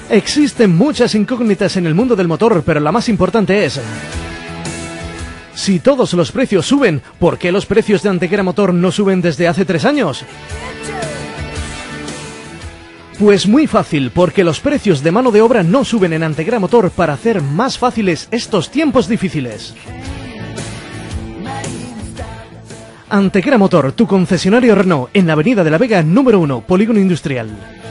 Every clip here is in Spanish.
Existen muchas incógnitas en el mundo del motor, pero la más importante es: si todos los precios suben, ¿por qué los precios de Antequera Motor no suben desde hace 3 años? Pues muy fácil, porque los precios de mano de obra no suben en Antequera Motor para hacer más fáciles estos tiempos difíciles. Antequera Motor, tu concesionario Renault, en la Avenida de la Vega, número 1, Polígono Industrial.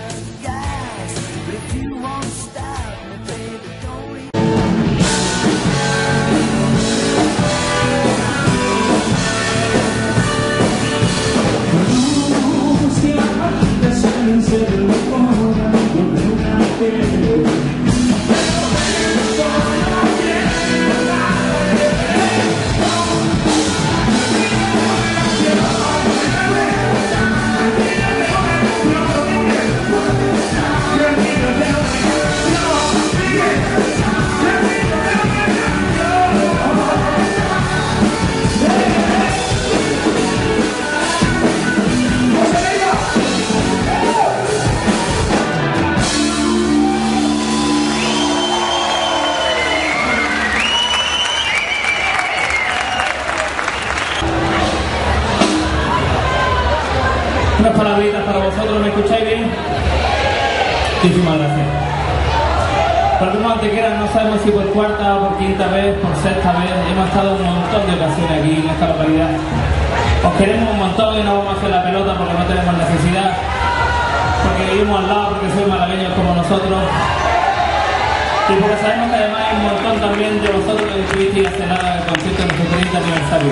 Unas palabritas para vosotros, ¿me escucháis bien? Muchísimas gracias. Volvemos a Antequera, no sabemos si por cuarta o por quinta vez, por sexta vez, hemos estado un montón de ocasiones aquí en esta localidad. Os queremos un montón y no vamos a hacer la pelota porque no tenemos necesidad, porque vivimos al lado, porque sois malagueños como nosotros, y porque sabemos que además hay un montón también de vosotros que estuvisteis a cenar en el concierto de nuestro 30 aniversario.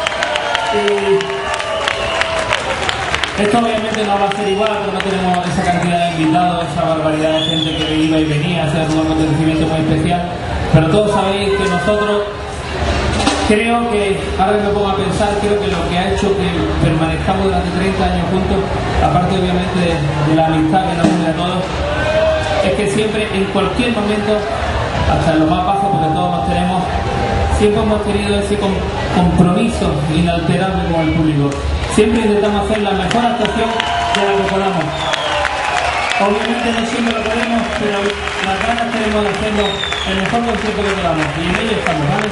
Esto obviamente no va a ser igual, porque no tenemos esa cantidad de invitados, esa barbaridad de gente que iba y venía, a hacer un acontecimiento muy especial, pero todos sabéis que nosotros, creo que, ahora que me pongo a pensar, creo que lo que ha hecho que permanezcamos durante 30 años juntos, aparte obviamente de la amistad que nos une a todos, es que siempre, en cualquier momento, hasta en lo más bajo, porque todos nos tenemos, siempre hemos tenido ese compromiso inalterable con el público. Siempre intentamos hacer la mejor actuación de la que podamos. Obviamente no siempre lo podemos, pero las ganas tenemos de hacerlo el mejor concierto que podamos. Y en ello estamos, ¿vale?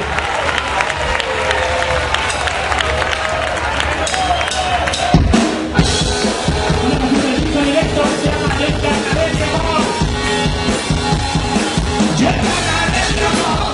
Un directo que se llama Llega Academia, vamos. Llega Academia, vamos.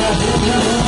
Gracias.